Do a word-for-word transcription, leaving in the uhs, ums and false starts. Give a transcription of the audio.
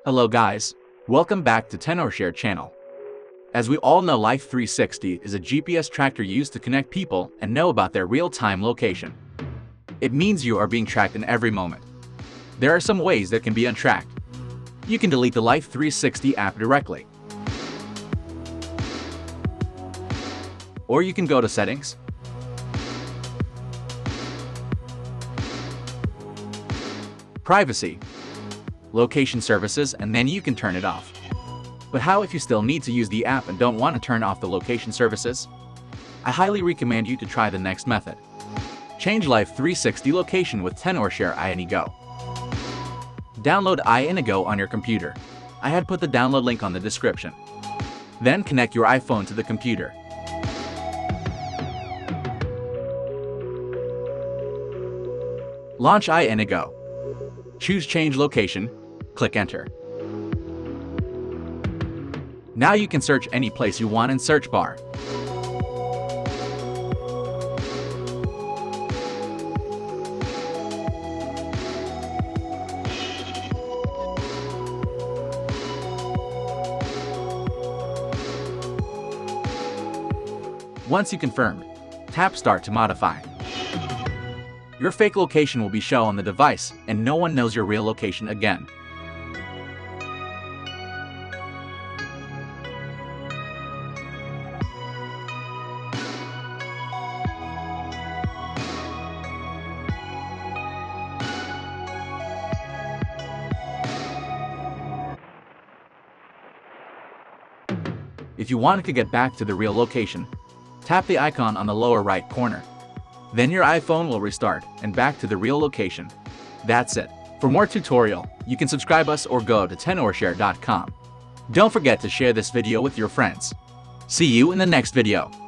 Hello guys, welcome back to Tenorshare channel. As we all know, Life three sixty is a G P S tracker used to connect people and know about their real-time location. It means you are being tracked in every moment. There are some ways that can be untracked. You can delete the Life three sixty app directly. Or you can go to Settings, Privacy, Location Services, and then you can turn it off. But how if you still need to use the app and don't want to turn off the location services? I highly recommend you to try the next method. Change Life three sixty location with Tenorshare iAnyGo. Download iAnyGo on your computer. I had put the download link on the description. Then connect your iPhone to the computer. Launch iAnyGo. Choose Change Location. Click Enter. Now you can search any place you want in search bar. Once you confirmed, tap Start to modify. Your fake location will be shown on the device, and no one knows your real location again. If you want to get back to the real location, tap the icon on the lower right corner. Then your iPhone will restart and back to the real location. That's it. For more tutorial, you can subscribe us or go to tenorshare dot com. Don't forget to share this video with your friends. See you in the next video.